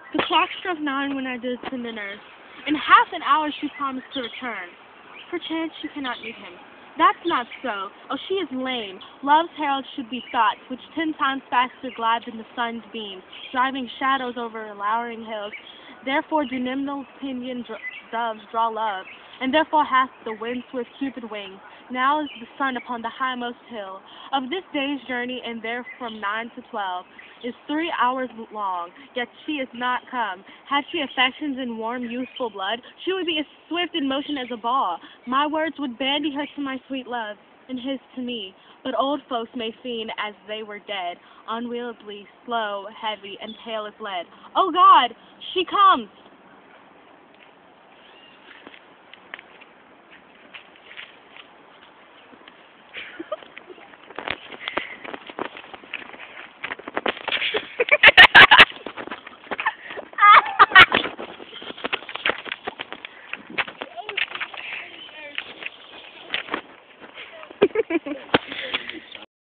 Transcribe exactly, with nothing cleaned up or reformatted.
The clock struck nine when I did send the nurse. In half an hour she promised to return. Perchance she cannot meet him. That's not so. Oh, she is lame. Love's herald should be thoughts, which ten times faster glide than the sun's beams, driving shadows over lowering hills. Therefore do nimble pinion dr- doves draw love, and therefore hath the wind-swift Cupid wings. Now is the sun upon the highmost hill. Of this day's journey, and there from nine to twelve, is three hours long, yet she is not come. Had she affections and warm, youthful blood, she would be as swift in motion as a ball. My words would bandy her to my sweet love, and his to me. But old folks may fiend as they were dead, unwieldly, slow, heavy, and pale as lead. Oh God, she comes!